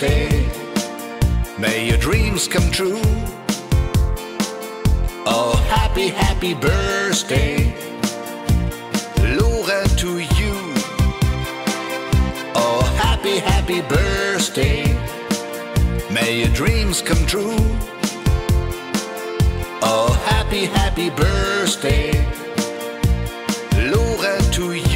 birthday. May your dreams come true. Oh, happy, happy birthday, Laura, to you. Oh, happy, happy birthday. May your dreams come true. Oh, happy, happy birthday, Laura, to you.